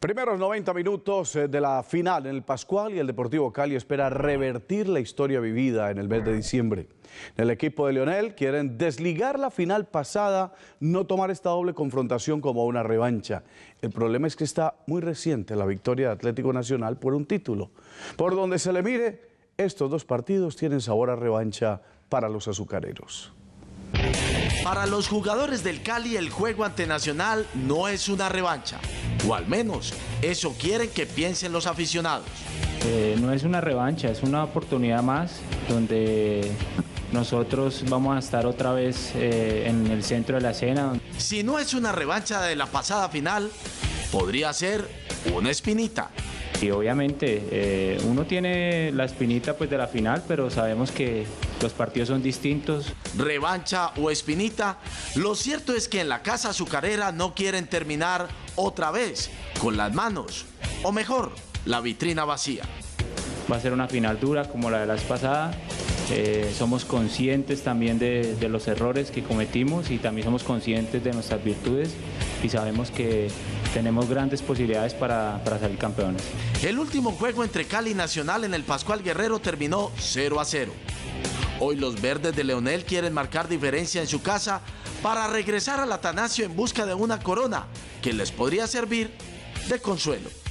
Primeros 90 minutos de la final en el Pascual y el Deportivo Cali espera revertir la historia vivida en el mes de diciembre. En el equipo de Leonel quieren desligar la final pasada, no tomar esta doble confrontación como una revancha. El problema es que está muy reciente la victoria de Atlético Nacional por un título. Por donde se le mire, estos dos partidos tienen sabor a revancha para los azucareros. Para los jugadores del Cali, el juego ante Nacional no es una revancha, o al menos eso quieren que piensen los aficionados. No es una revancha, es una oportunidad más donde nosotros vamos a estar otra vez en el centro de la escena. Si no es una revancha de la pasada final, podría ser una espinita. Y obviamente uno tiene la espinita pues de la final, pero sabemos que los partidos son distintos. Revancha o espinita, lo cierto es que en la casa azucarera no quieren terminar otra vez con las manos, o mejor, la vitrina vacía. Va a ser una final dura como la de la vez pasada. Somos conscientes también de los errores que cometimos y también somos conscientes de nuestras virtudes y sabemos que tenemos grandes posibilidades para salir campeones. El último juego entre Cali y Nacional en el Pascual Guerrero terminó 0-0. Hoy los verdes de Leonel quieren marcar diferencia en su casa para regresar al Atanasio en busca de una corona que les podría servir de consuelo.